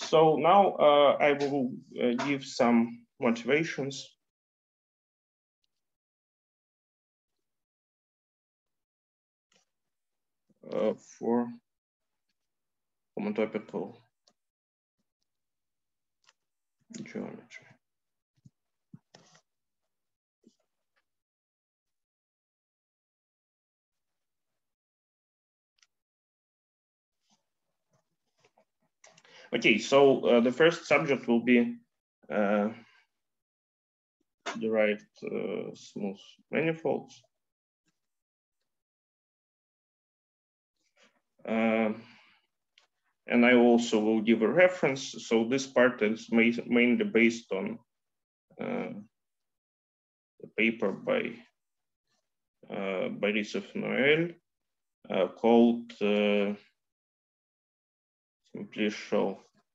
So now I will give some motivations. For homotopical geometry. Okay, so the first subject will be derived smooth manifolds. And I also will give a reference. So this part is mainly based on the paper by Grisha Taroyan called simplicial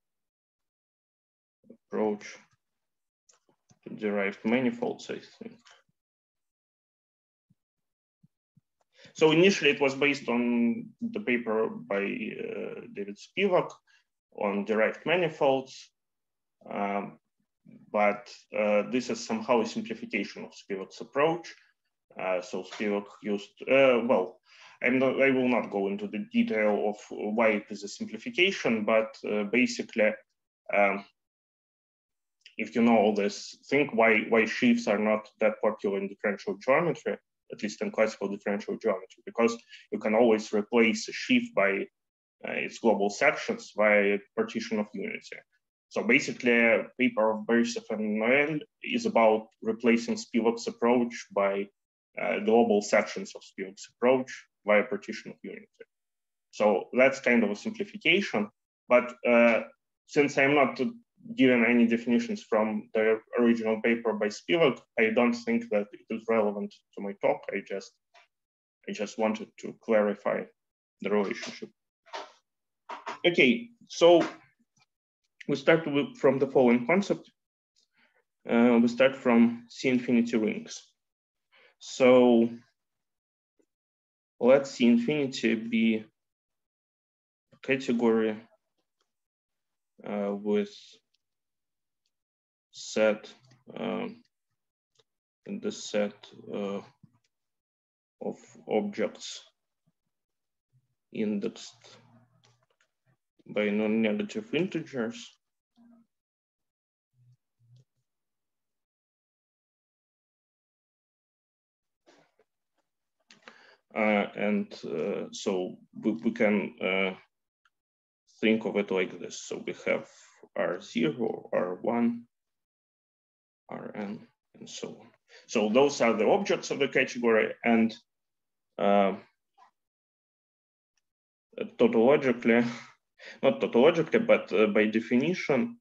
approach to derived manifolds, I think. So initially it was based on the paper by David Spivak on derived manifolds, but this is somehow a simplification of Spivak's approach. So Spivak used, well, I will not go into the detail of why it is a simplification, but basically, if you know all this, think why sheaves are not that popular in differential geometry, at least in classical differential geometry, because you can always replace a sheaf by its global sections via partition of unity. So basically, a paper of Grisha Taroyan is about replacing Spivak's approach by global sections of Spivak's approach via partition of unity. So that's kind of a simplification, but since I'm not given any definitions from the original paper by Spivak, I don't think that it is relevant to my talk. I just wanted to clarify the relationship. Okay, so we start from the following concept. We start from C-infinity rings. So let C-infinity be a category with set in the set of objects indexed by non-negative integers. So we can think of it like this. So we have R0, R1, Rn, and so on. So those are the objects of the category, and tautologically, not tautologically, but by definition,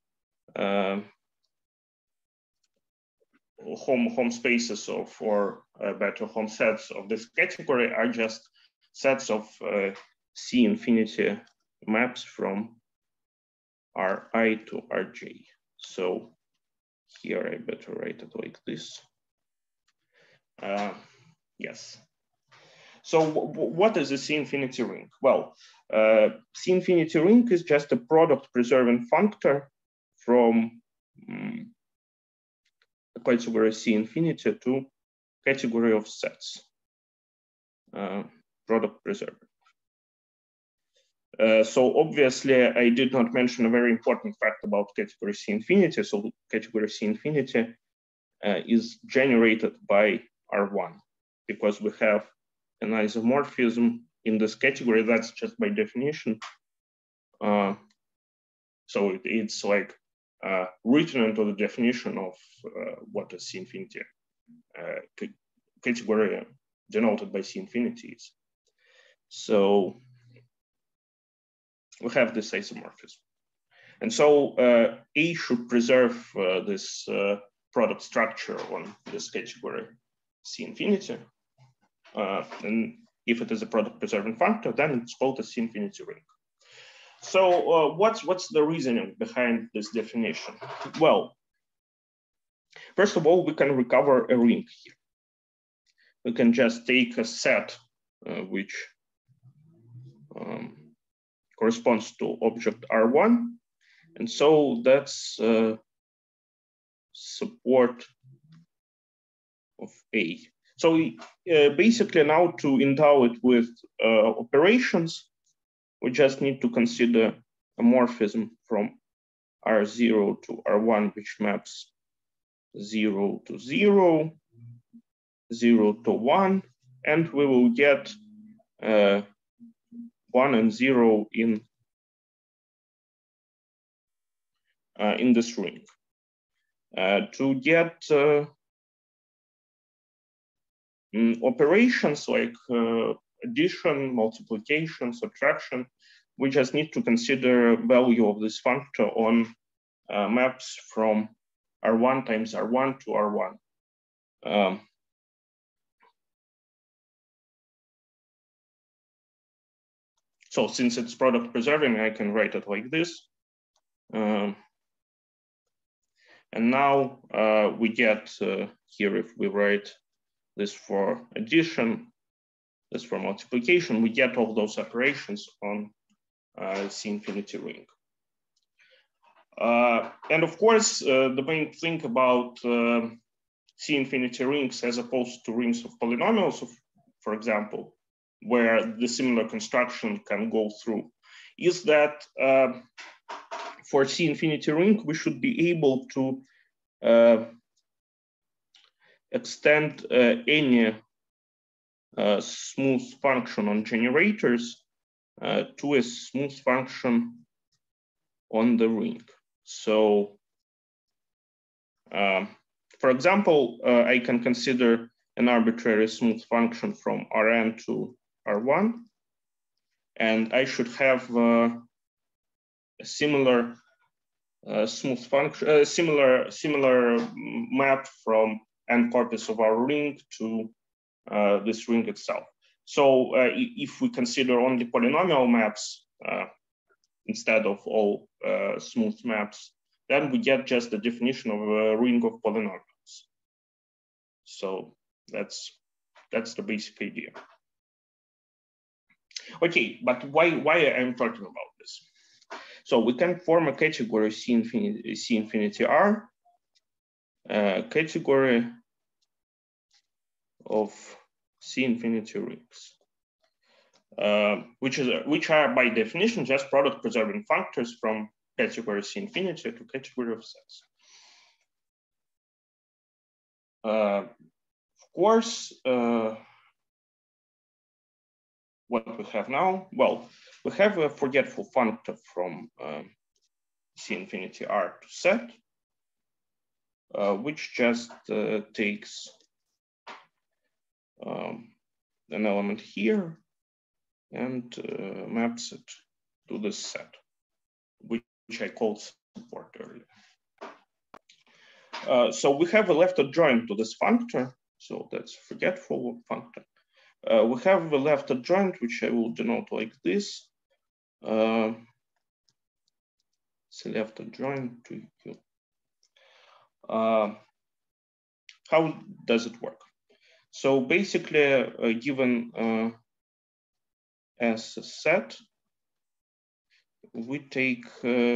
home spaces of, or better, home sets of this category are just sets of C-infinity maps from Ri to Rj. So here I better write it like this. Yes. So what is a C-infinity ring? Well, C-infinity ring is just a product preserving functor from the category C-infinity to category of sets, product preserver. So obviously, I did not mention a very important fact about category C-infinity. So category C-infinity is generated by R1 because we have an isomorphism in this category. That's just by definition. So it's like written into the definition of what a C-infinity category denoted by C-infinity is. So we have this isomorphism. And so A should preserve this product structure on this category C-infinity. And if it is a product preserving functor, then it's called a C-infinity ring. So what's the reasoning behind this definition? Well, first of all, we can recover a ring here. We can just take a set which corresponds to object R1 And so that's support of A. So basically now to endow it with operations, we just need to consider a morphism from R0 to R1, which maps 0 to 0, 0 to 1, and we will get 1 and 0 in this ring. To get operations like addition, multiplication, subtraction, we just need to consider value of this functor on maps from R1 times R1 to R1. So since it's product preserving, I can write it like this. And now we get here, if we write this for addition, this for multiplication, we get all those operations on C infinity ring. And of course, the main thing about C infinity rings as opposed to rings of polynomials, for example, where the similar construction can go through, is that for C infinity ring, we should be able to extend any smooth function on generators to a smooth function on the ring. So, for example, I can consider an arbitrary smooth function from Rn to R1, and I should have a similar smooth function, similar map from n corpus of our ring to this ring itself. So if we consider only polynomial maps instead of all smooth maps, then we get just the definition of a ring of polynomials. So that's the basic idea. Okay, but why I'm talking about this? So we can form a category C infinity R, category of C infinity rings, which are by definition just product preserving functors from category C infinity to category of sets. Of course, what we have now, well, we have a forgetful functor from C infinity R to set, which just takes an element here and maps it to this set, which I called support earlier. So we have a left adjoint to this functor, so that's forgetful functor. We have a left adjoint, which I will denote like this. It's a left adjoint to Q. How does it work? So basically, given as a set, we take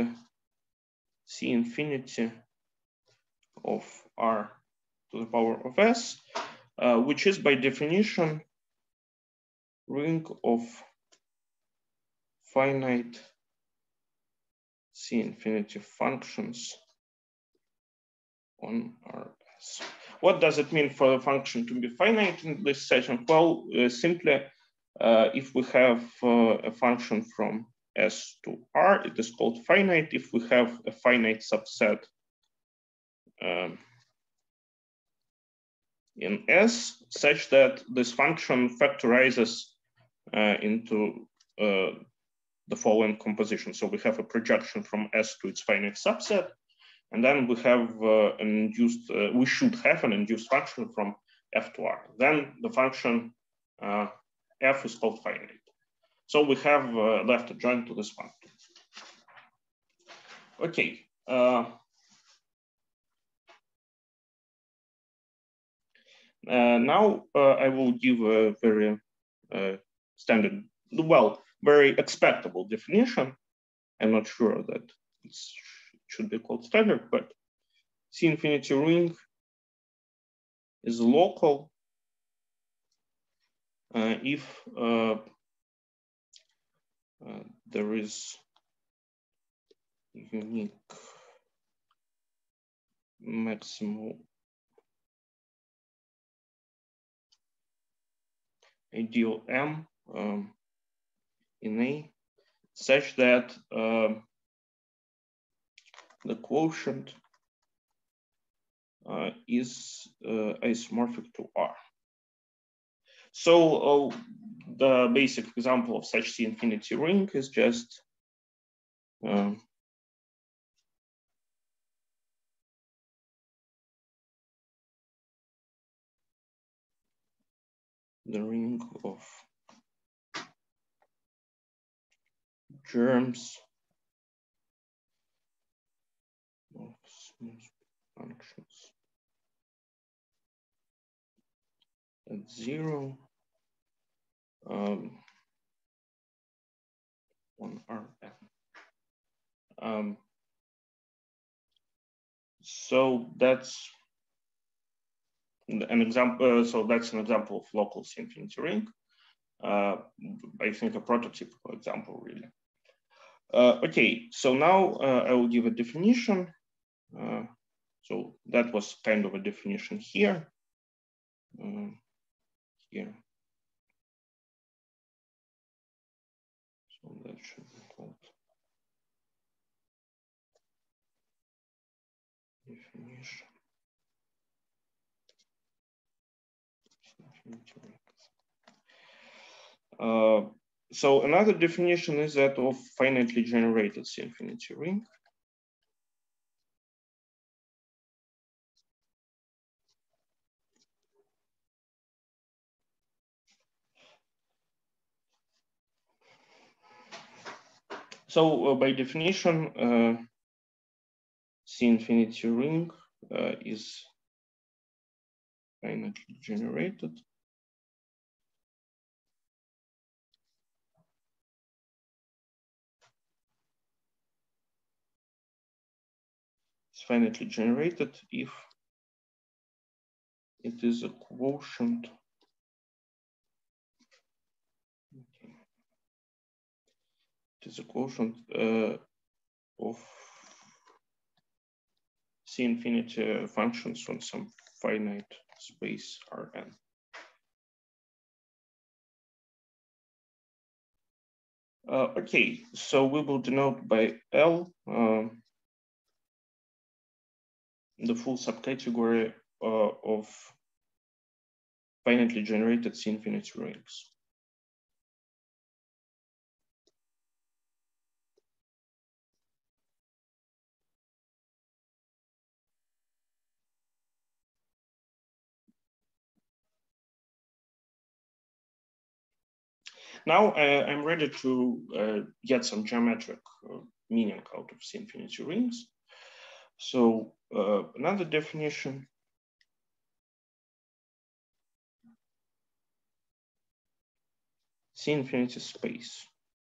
C infinity of R to the power of S, which is by definition ring of finite C infinity functions on Rs. What does it mean for the function to be finite in this session? Well, simply, if we have a function from S to R, it is called finite. If we have a finite subset in S, such that this function factorizes into the following composition. So we have a projection from S to its finite subset, and then we have an induced, we should have an induced function from F to R. Then the function F is called finite. So we have left adjoint to this function. Okay. Now I will give a very standard, well, very expectable definition. I'm not sure that it should be called standard, but C infinity ring is local if there is unique maximal ideal M in A such that the quotient is isomorphic to R. So the basic example of such C infinity ring is just the ring of germs of smooth functions at 0 on Rn. So that's an example. So that's an example of local C infinity ring. I think a prototypical example, really. Okay, so now I will give a definition. So that was kind of a definition here. Here. So that should be called definition. So another definition is that of finitely generated C infinity ring. So by definition, C infinity ring is finitely generated. It's finitely generated if it is a quotient. Okay. It is a quotient of C infinity functions on some finite space Rn. Okay, so we will denote by L the full subcategory of finitely generated C infinity rings. Now I'm ready to get some geometric meaning out of C infinity rings. So another definition. C infinity space.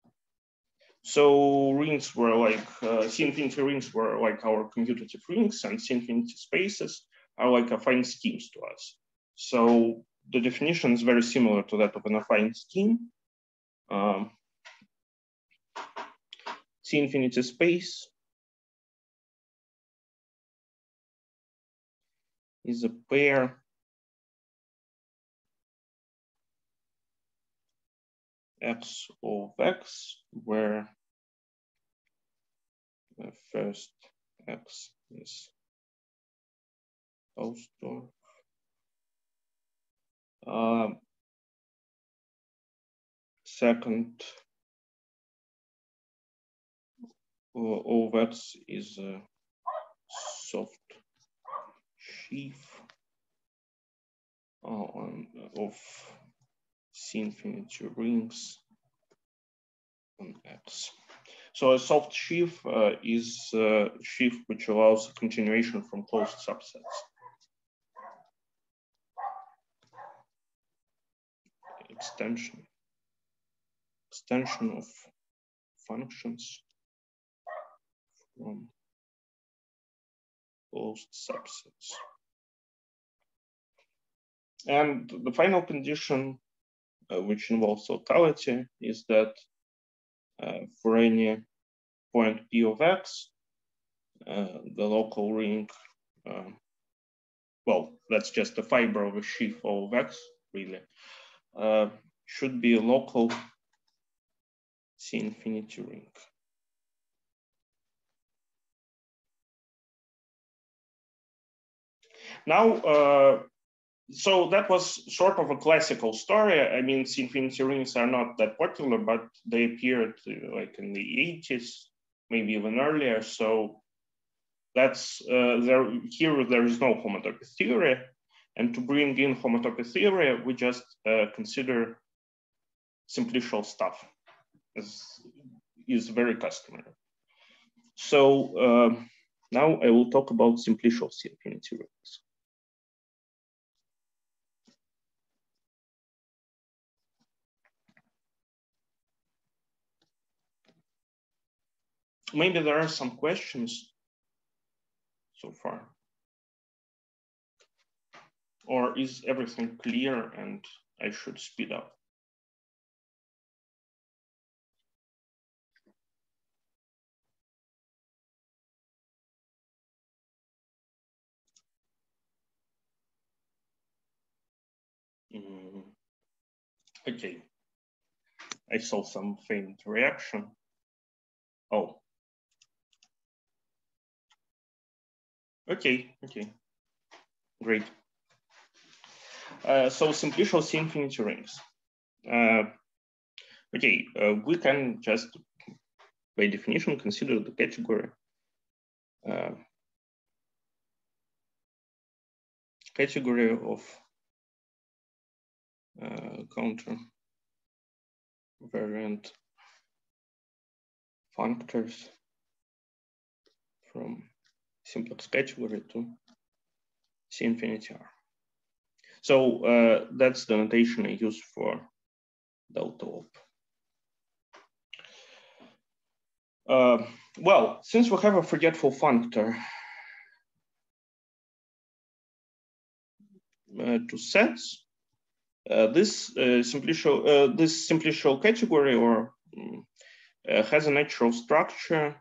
So rings were like, C infinity rings were like our commutative rings, and C infinity spaces are like affine schemes to us. So the definition is very similar to that of an affine scheme. C infinity space is a pair x of x, where the first x is Hausdorff. Second of x is a soft sheaf of C infinity rings on X. So a soft sheaf is a sheaf which allows continuation from closed subsets. Extension of functions from closed subsets. And the final condition, which involves totality, is that for any point P of X, the local ring, well, that's just a fiber of a sheaf of X, really, should be a local C infinity ring. Now, so that was sort of a classical story. I mean, C infinity rings are not that popular, but they appeared like in the 80s, maybe even earlier. So that's here there is no homotopy theory. And to bring in homotopy theory, we just consider simplicial stuff, as is very customary. So now I will talk about simplicial C infinity rings. Maybe there are some questions so far. Or is everything clear and I should speed up? Okay. I saw some faint reaction. Oh. Okay. Great. So simplicial C infinity rings. We can just, by definition, consider the category of counter variant functors from simplex category to C infinity R. So that's the notation I use for delta op. Well, since we have a forgetful functor to sets, this simplicial category or has a natural structure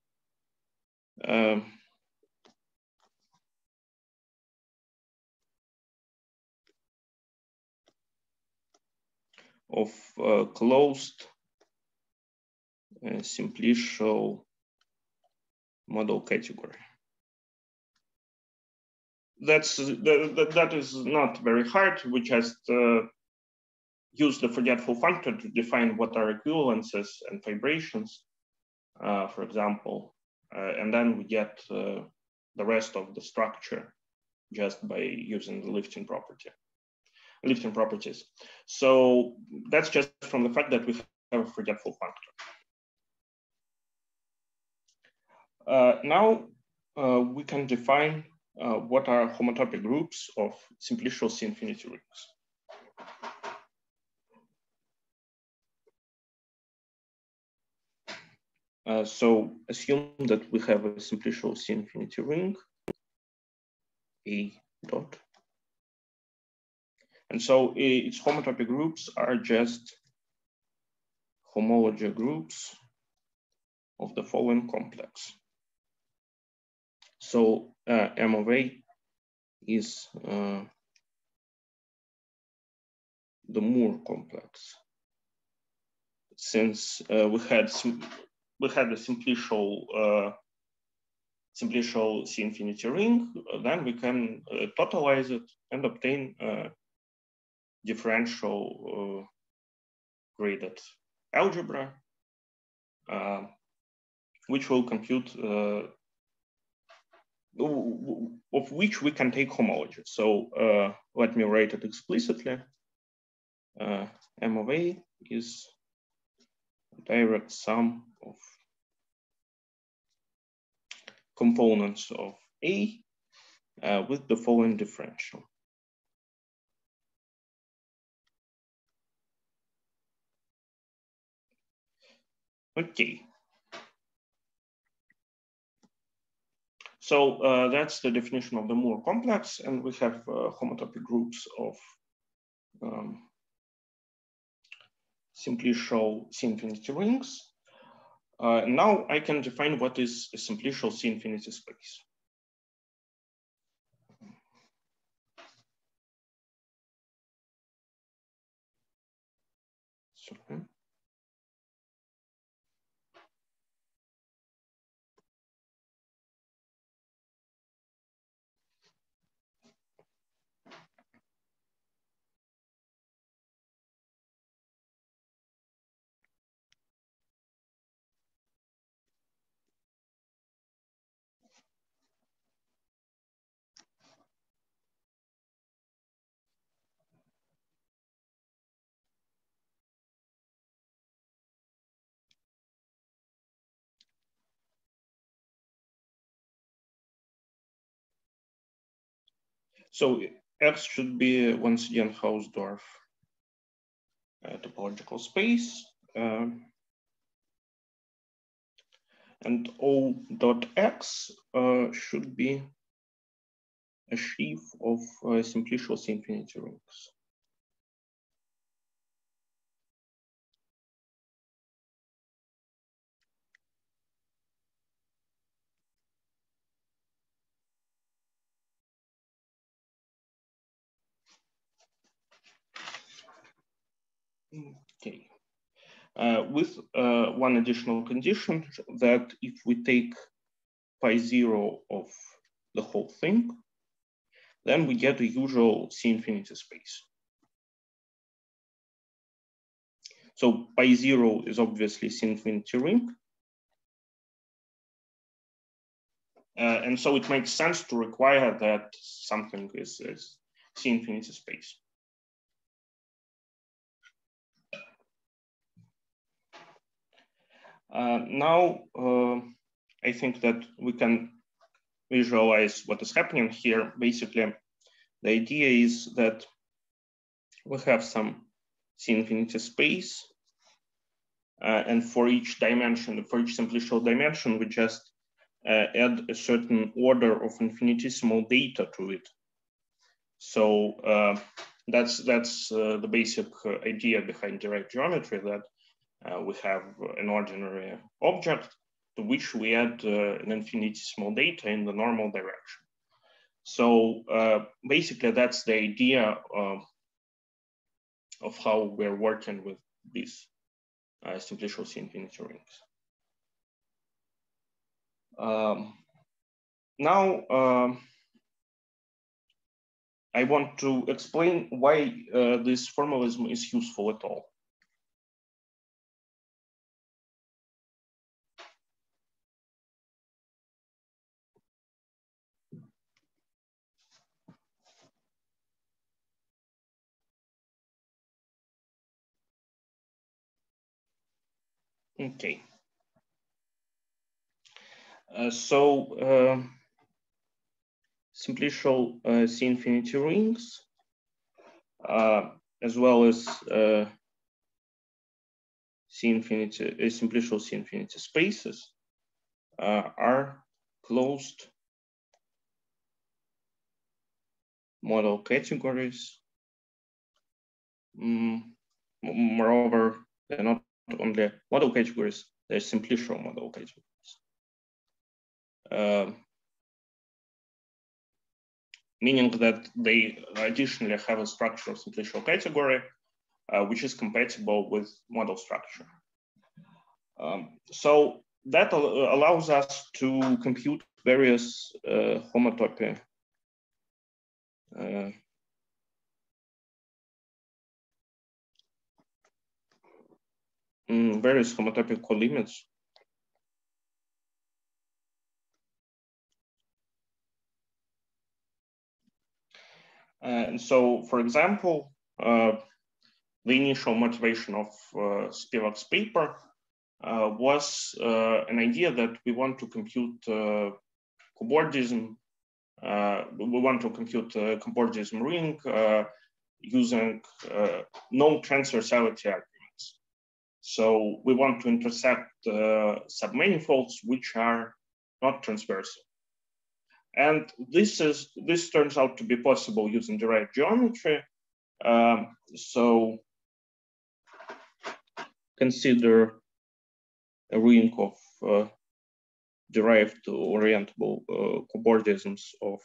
of closed simplicial model category. That is not very hard. We just use the forgetful functor to define what are equivalences and fibrations, for example, and then we get the rest of the structure just by using the lifting properties. So that's just from the fact that we have a forgetful functor. Now we can define what are homotopy groups of simplicial C infinity rings. So assume that we have a simplicial C infinity ring, A dot. And so its homotopy groups are just homology groups of the following complex. So M of A is the Moore complex. Since we had a simplicial C infinity ring, then we can totalize it and obtain differential graded algebra, which will compute, of which we can take homology. So let me write it explicitly. M of A is a direct sum of components of A with the following differential. Okay. So that's the definition of the Moore complex, and we have homotopy groups of simplicial C-infinity rings. Now I can define what is a simplicial C-infinity space. So X should be once again Hausdorff topological space. And O dot X should be a sheaf of simplicial C-infinity rings. Okay. With one additional condition, that if we take pi 0 of the whole thing, then we get a usual C-infinity space. So pi 0 is obviously C-infinity ring. And so it makes sense to require that something is C-infinity space. Now, I think that we can visualize what is happening here. Basically, the idea is that we have some C-infinity space, and for each dimension, for each simplicial dimension, we just add a certain order of infinitesimal data to it. So that's the basic idea behind direct geometry, that we have an ordinary object to which we add an infinitesimal data in the normal direction. So basically, that's the idea of how we're working with these simplicial C-infinity rings. Now, I want to explain why this formalism is useful at all. Okay. Simplicial C-infinity rings, as well as simplicial C-infinity spaces, are closed model categories. Moreover, they're not only model categories, they're simplicial model categories. Meaning that they additionally have a structure of simplicial category, which is compatible with model structure. So that allows us to compute various homotopy various homotopy colimits. And so, for example, the initial motivation of Spivak's paper was an idea that we want to compute cobordism. We want to compute cobordism ring using no transversality arguments. So we want to intercept submanifolds which are not transversal. And this turns out to be possible using derived geometry. So consider a ring of derived orientable cobordisms of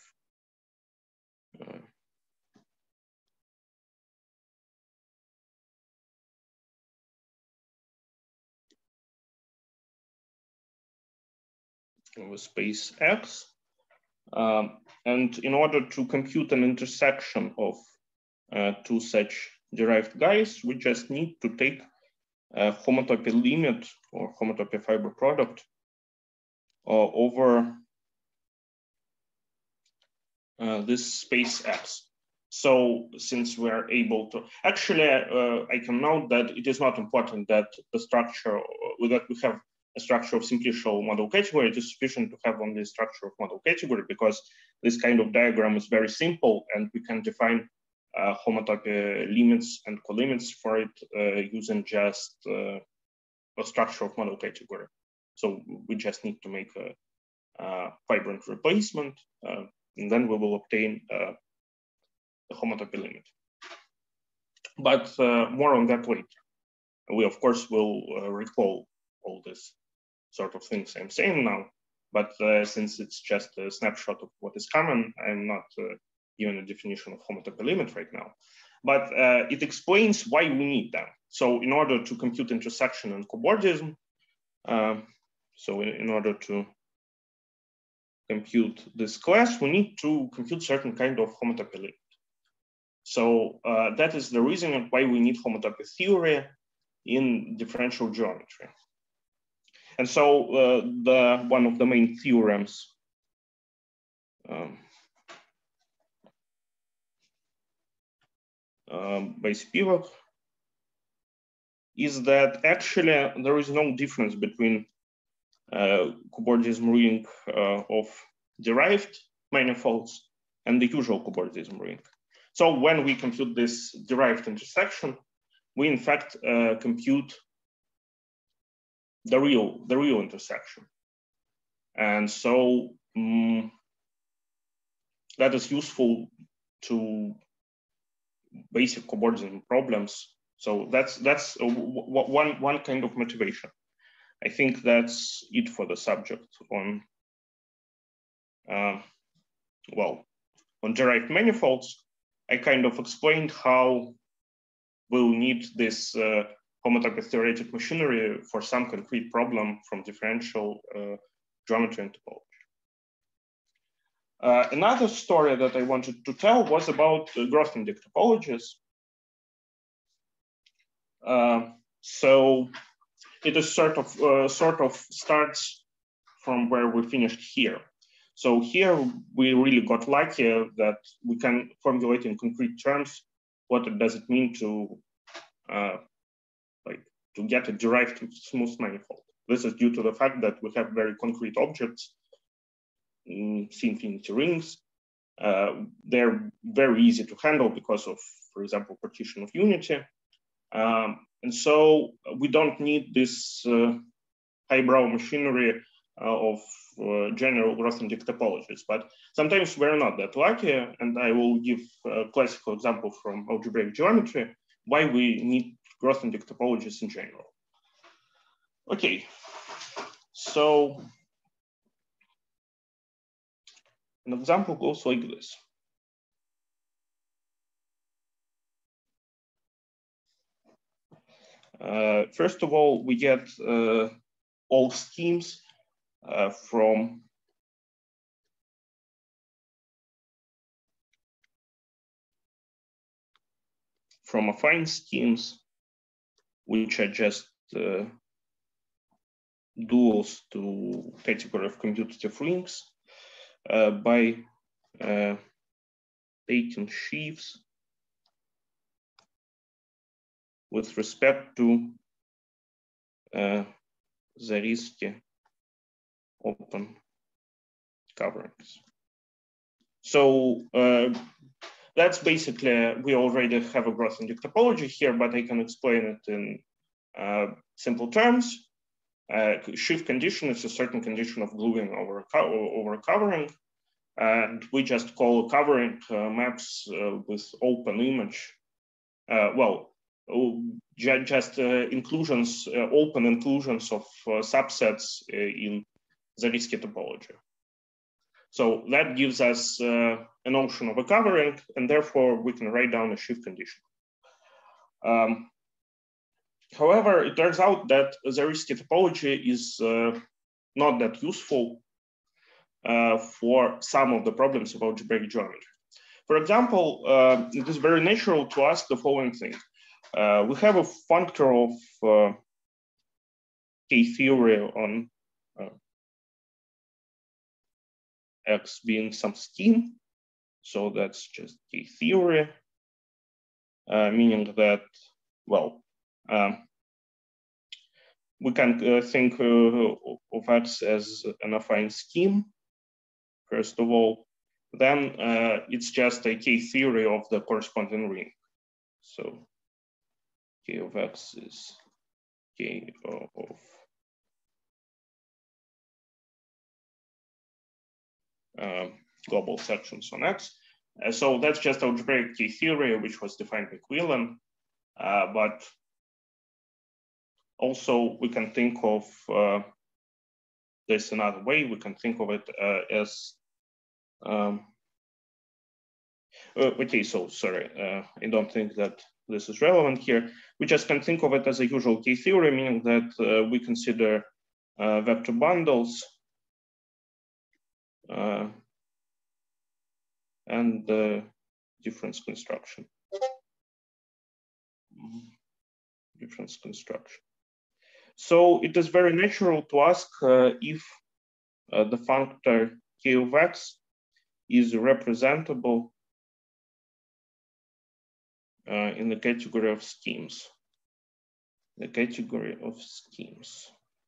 space X. And in order to compute an intersection of two such derived guys, we just need to take a homotopy limit or homotopy fiber product over this space X. So since we're able to, actually, I can note that it is not important that the structure, that we have a structure of simplicial model category. It is sufficient to have only a structure of model category, because this kind of diagram is very simple and we can define homotopy limits and colimits for it using just a structure of model category. So we just need to make a vibrant replacement, and then we will obtain the homotopy limit. But more on that later. We, of course, will recall all this sort of things I'm saying now, but since it's just a snapshot of what is common, I'm not giving a definition of homotopy limit right now. But it explains why we need them. So in order to compute intersection and cobordism, so in order to compute this class, we need to compute certain kind of homotopy limit. So that is the reason why we need homotopy theory in differential geometry. And so one of the main theorems by Spivak is that actually there is no difference between cobordism ring of derived manifolds and the usual cobordism ring. So when we compute this derived intersection, we in fact compute the real intersection. And so that is useful to basic cobordism problems. So that's one kind of motivation. I think that's it for the subject on, well, on derived manifolds. I kind of explained how we'll need this homotopy theoretic machinery for some concrete problem from differential geometry and topology. Another story that I wanted to tell was about Grothendieck topologies. So it is sort of starts from where we finished here. So here we really got lucky that we can formulate in concrete terms what does it mean to to get a derived smooth manifold. This is due to the fact that we have very concrete objects, C-infinity rings. They're very easy to handle because of, for example, partition of unity. And so we don't need this highbrow machinery of general Grothendieck topologies, but sometimes we're not that lucky, and I will give a classical example from algebraic geometry why we need Grothendieck topologies in general. Okay, so an example goes like this. First of all, we get all schemes from affine schemes, which are just duals to category of commutative rings by taking sheaves with respect to Zariski open coverings. So that's basically, we already have a Grothendieck topology here, but I can explain it in simple terms. Sheaf condition is a certain condition of gluing over a covering. And we just call covering maps with open image. Just inclusions, open inclusions of subsets in Zariski topology. So that gives us a notion of a covering, and therefore we can write down a Schiff condition. However, it turns out that Zariski topology is not that useful for some of the problems of algebraic geometry. For example, it is very natural to ask the following thing. We have a functor of K-theory on X being some scheme. So that's just K-theory, meaning that, well, we can think of X as an affine scheme, first of all. Then it's just a K-theory of the corresponding ring. So K of X is K of global sections on X. So that's just algebraic K-theory, which was defined by Quillen. But also we can think of this another way. We can think of it as, okay, so sorry, I don't think that this is relevant here. We just can think of it as a usual K-theory, meaning that we consider vector bundles and difference construction. Difference construction. So it is very natural to ask if the functor K of X is representable in the category of schemes. The category of schemes.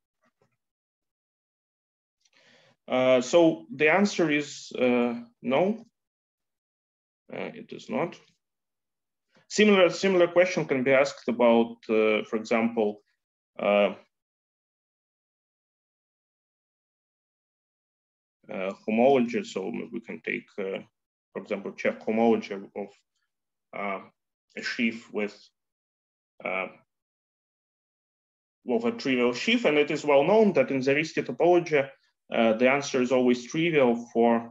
So the answer is no, it is not. Similar question can be asked about, for example, homology. So we can take, for example, check homology of a sheaf with a trivial sheaf, and it is well known that in Zariski topology, the answer is always trivial for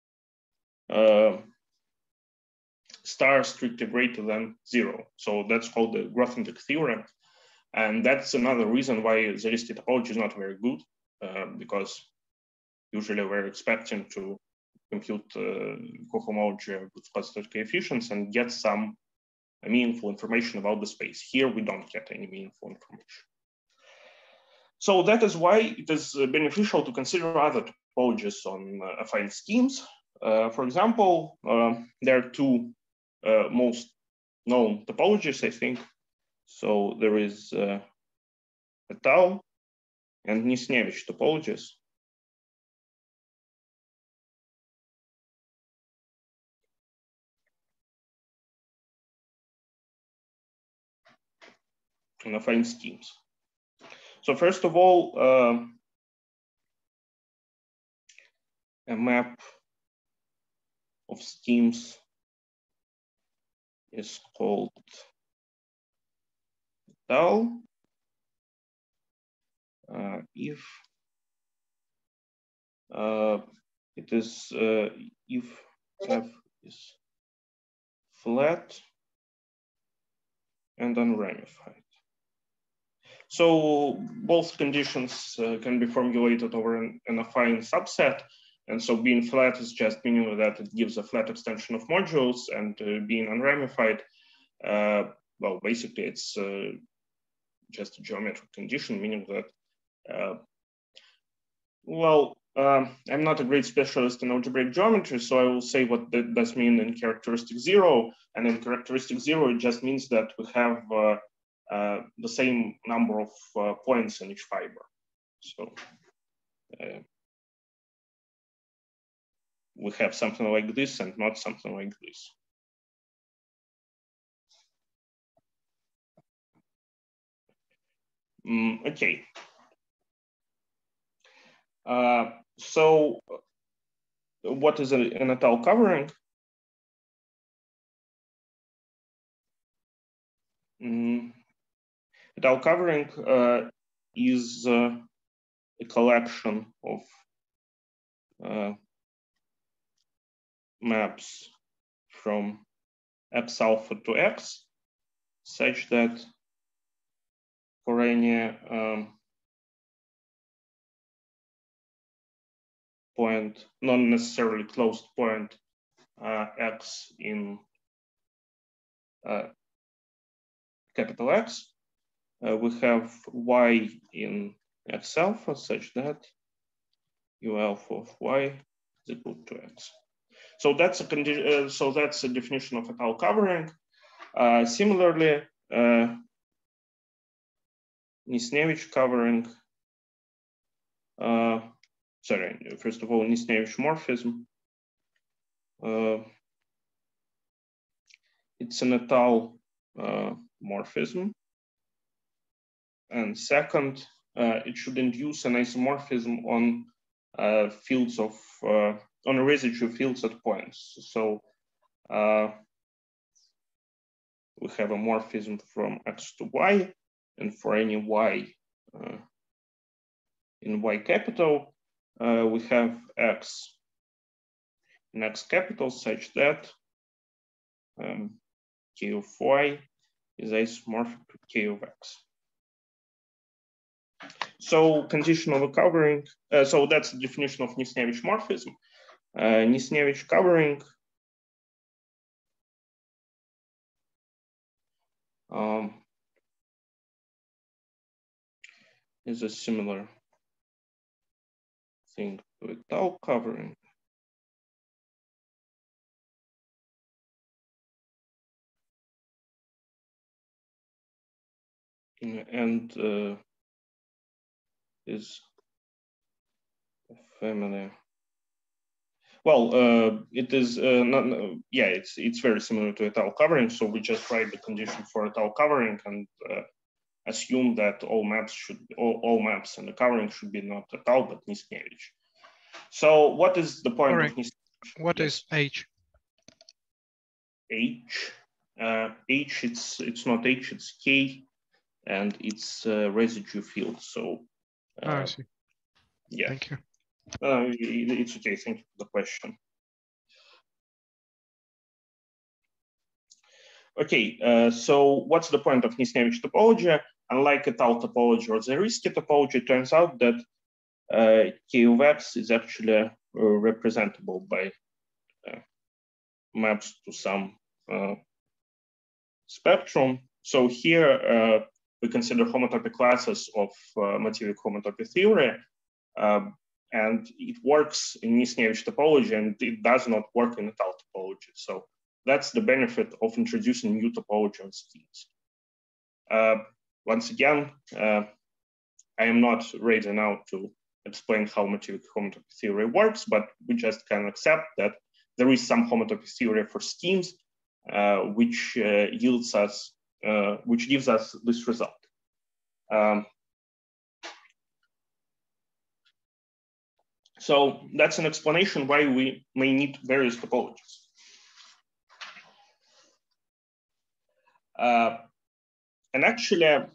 stars strictly greater than 0. So that's called the Grothendieck theorem. And that's another reason why Zariski topology is not very good, because usually we're expecting to compute cohomology with positive coefficients and get some meaningful information about the space. Here we don't get any meaningful information. So that is why it is beneficial to consider other topologies on affine schemes. For example, there are two most known topologies, I think. So there is Etal and Nisnevich topologies. On affine schemes. So first of all, a map of schemes is called Etal if it is if F is flat and unramified. So both conditions can be formulated over an affine subset. And so being flat is just meaning that it gives a flat extension of modules, and being unramified, well, basically it's just a geometric condition, meaning that, I'm not a great specialist in algebraic geometry, so I will say what that does mean in characteristic 0. And in characteristic 0, it just means that we have the same number of points in each fiber. So we have something like this and not something like this. Okay. So what is an étale covering? Étale covering is a collection of maps from X alpha to X, such that for any point, not necessarily closed point, X in capital X, we have Y in X alpha such that U alpha of Y is equal to X. So that's a condition. So that's a definition of étale covering. Similarly, Nisnevich covering. First of all, Nisnevich morphism. It's an étale morphism. And second, it should induce an isomorphism on fields of on residue fields at points. So we have a morphism from X to Y, and for any Y in Y capital, we have X in X capital such that K of Y is isomorphic to K of X. So condition of a covering, so that's the definition of Nisnevich morphism. Nisnevich covering is a similar thing to étale covering. And is a family. Well, it is not. Yeah, it's very similar to étale covering. So we just write the condition for étale covering and assume that all maps and the covering should be not étale but Nisnevich. So what is the point of Nisnevich? What is H? H. H. It's not H. It's K, and it's residue field. So. I see. Yeah. Thank you. It's okay. Thank you for the question. Okay, so what's the point of Nisnevich topology? Unlike étale topology or the risky topology, it turns out that K of X is actually representable by maps to some spectrum. So here we consider homotopy classes of material homotopy theory. And it works in Nisnevich topology, and it does not work in étale topology. So that's the benefit of introducing new topology on schemes. Once again, I am not ready now to explain how material homotopy theory works, but we just can accept that there is some homotopy theory for schemes, which gives us this result. So that's an explanation why we may need various topologies. And actually,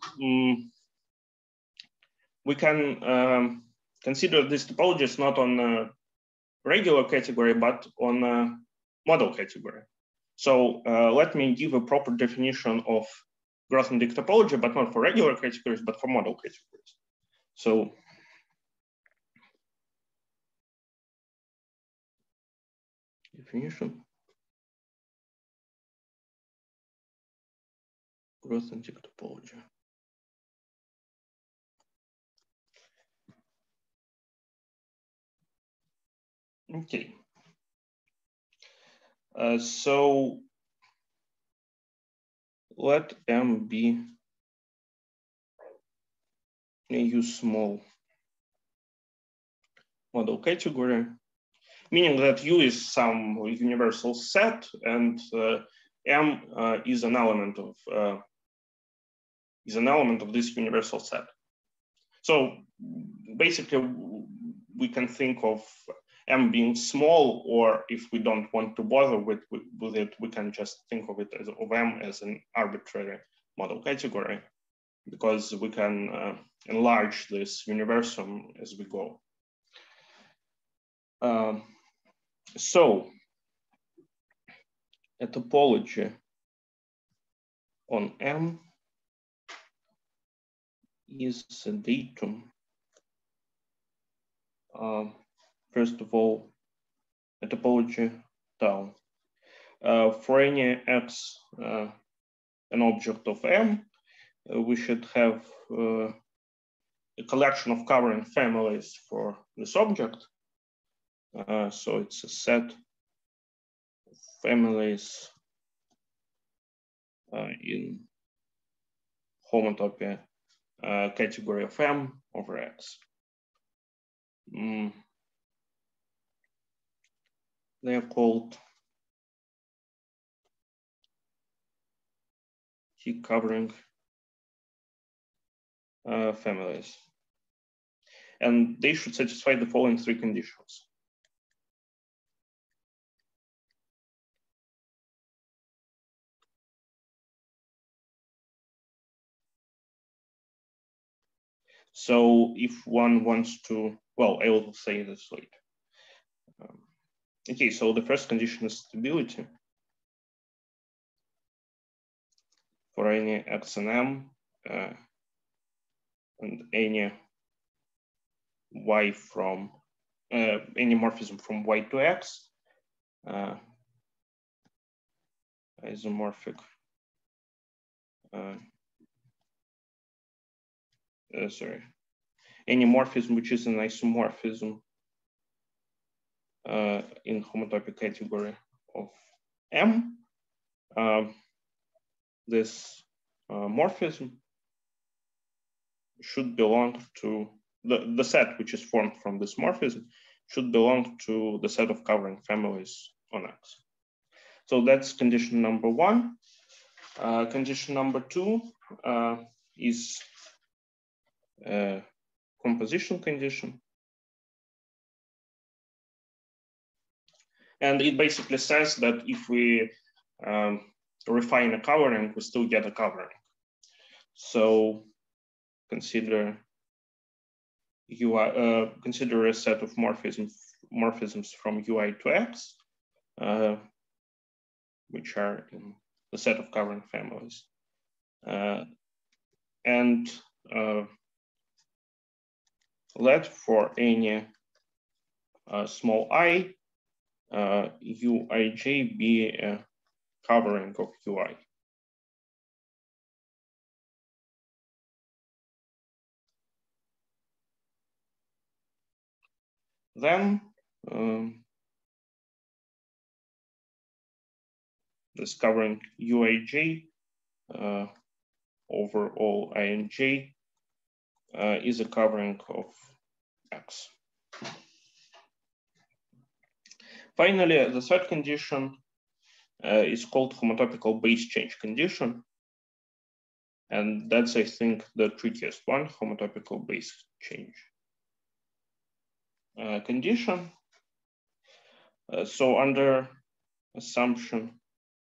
we can consider these topologies not on a regular category, but on a model category. So let me give a proper definition of Grothendieck topology, but not for regular categories, but for model categories. So definition. Grothendieck topology. Okay. So let M be a U small model category, meaning that U is some universal set and M is an element of this universal set. So basically, we can think of M being small, or if we don't want to bother with it, we can just think of it as of M as an arbitrary model category, because we can enlarge this universum as we go. So a topology on M is a datum. First of all, a topology tau. For any x, an object of M, we should have a collection of covering families for this object. So it's a set of families in homotopy category of M over X. They are called T covering families. And they should satisfy the following three conditions. So if one wants to, well, I will say this later. Okay, so the first condition is stability. For any X and M and any Y from, any morphism from Y to X, isomorphic, sorry, any morphism which is an isomorphism in homotopy category of M, this morphism should belong to the set which is formed from this morphism should belong to the set of covering families on X. So that's condition number one. Condition number two is a composition condition. And it basically says that if we refine a covering, we still get a covering. So consider UI, consider a set of morphisms from UI to X, which are in the set of covering families. And let for any small I, Uij be a covering of Ui. Then this covering Uij over all Inj is a covering of X. Finally, the third condition is called homotopical base change condition. And that's, I think, the trickiest one, homotopical base change condition. So under assumption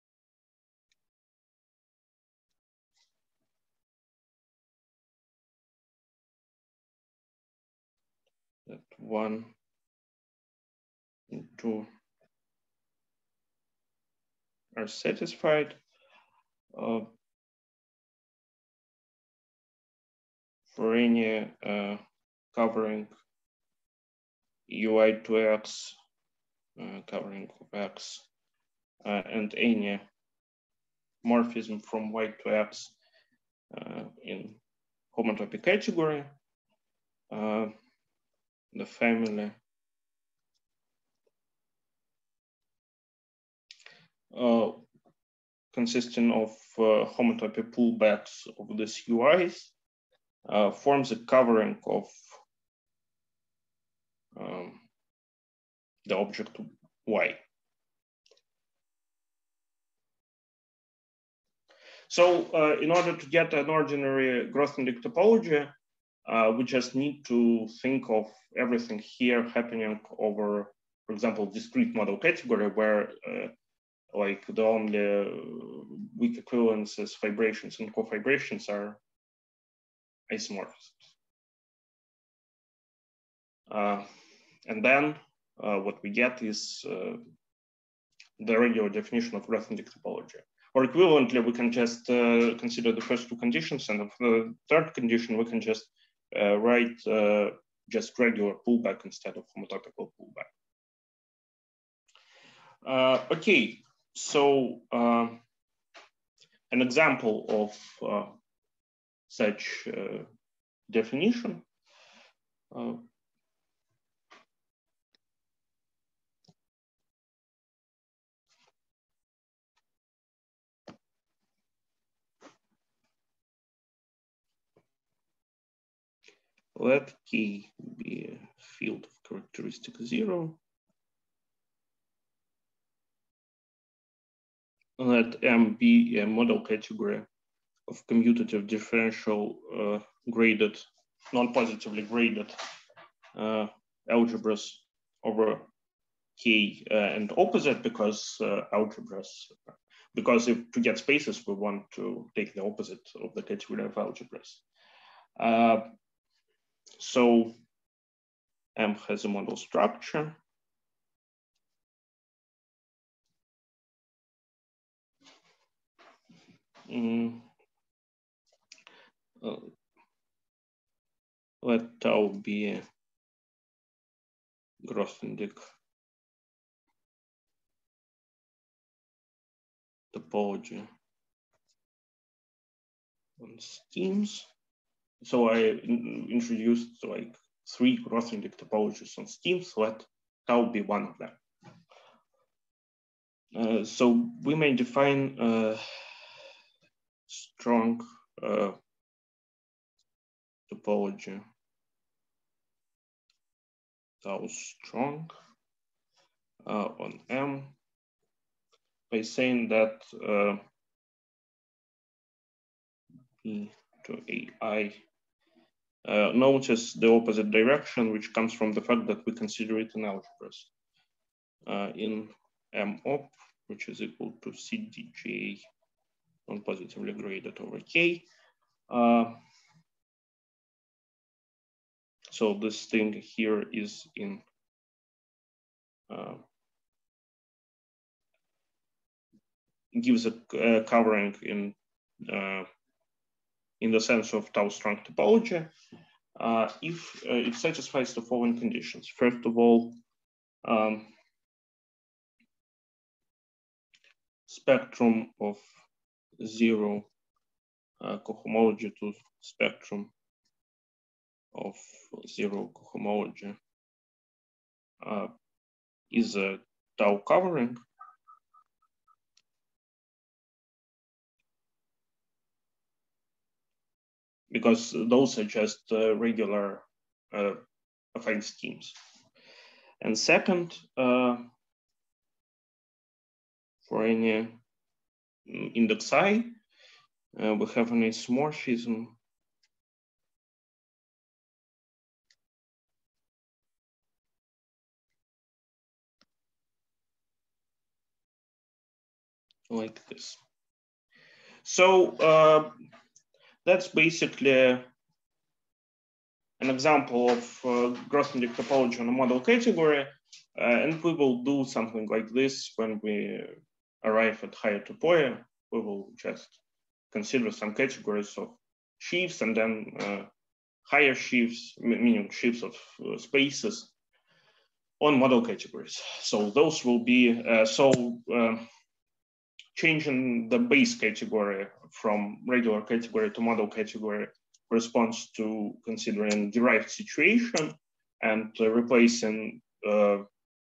that 1 and 2 are satisfied, for any covering Ui to X, covering of X, and any morphism from Y to X in homotopy category, the family consisting of homotopy pullbacks of these UIs forms a covering of the object Y. So in order to get an ordinary Grothendieck topology, we just need to think of everything here happening over for example, discrete model category where like the only weak equivalences, fibrations and co-fibrations are isomorphisms. And then what we get is the regular definition of Grothendieck topology. Or equivalently, we can just consider the first two conditions, and of the third condition, we can just write just regular pullback instead of homotopical pullback. Okay, so an example of such definition let K be a field of characteristic 0. Let M be a model category of commutative differential graded, non-positively graded algebras over K and opposite, because algebras, because if to get spaces, we want to take the opposite of the category of algebras. So M has a model structure. Let tau be a Grothendieck topology on schemes. So I introduced like 3 Grothendieck topologies on schemes. Let tau be one of them. So we may define a strong topology tau strong on M by saying that B to AI notice the opposite direction, which comes from the fact that we consider it in algebras in M op, which is equal to CDJ non-positively graded over K. So this thing here is in gives a covering in the sense of tau strong topology if it satisfies the following conditions. First of all, spectrum of 0 cohomology to spectrum of 0 cohomology is a tau covering. Because those are just regular affine schemes. And second, for any index I, we have an isomorphism like this. So that's basically an example of Grothendieck topology on a model category. And we will do something like this when we arrive at higher topoi. We will just consider some categories of sheaves and then higher sheaves, meaning sheaves of spaces on model categories. So those will be, changing the base category from regular category to model category corresponds to considering derived situation and replacing the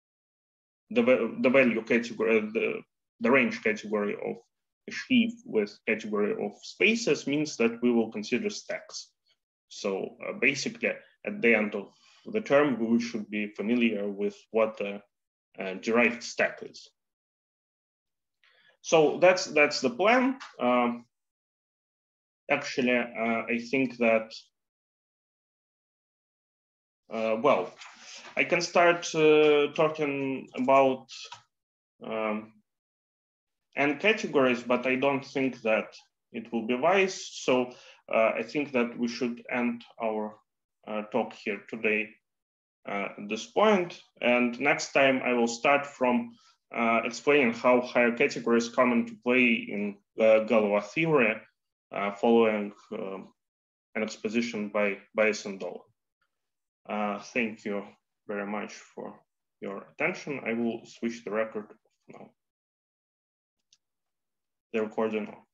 value category, the range category of a sheaf with category of spaces means that we will consider stacks. So basically at the end of the term, we should be familiar with what a derived stack is. So that's the plan. Actually, I think that, well, I can start talking about n categories, but I don't think that it will be wise. So I think that we should end our talk here today at this point. And next time I will start from explaining how higher categories come into play in Galois theory, following an exposition by Bayes and Dolan. Thank you very much for your attention. I will switch the record now. The recording off.